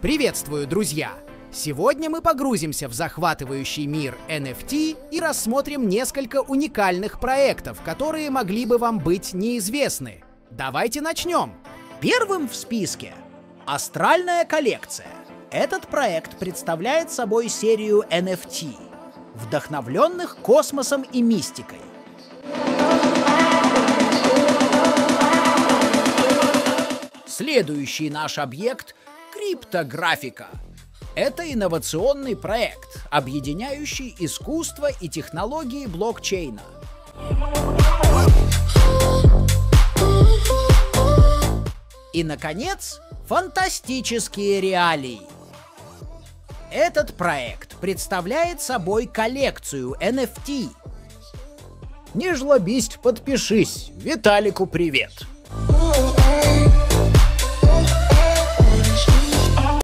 Приветствую, друзья! Сегодня мы погрузимся в захватывающий мир NFT и рассмотрим несколько уникальных проектов, которые могли бы вам быть неизвестны. Давайте начнем! Первым в списке — Астральная коллекция. Этот проект представляет собой серию NFT, вдохновленных космосом и мистикой. Следующий наш объект — криптографика. Это инновационный проект, объединяющий искусство и технологии блокчейна. И, наконец, фантастические реалии. Этот проект представляет собой коллекцию NFT. Не жлобись, подпишись. Виталику привет.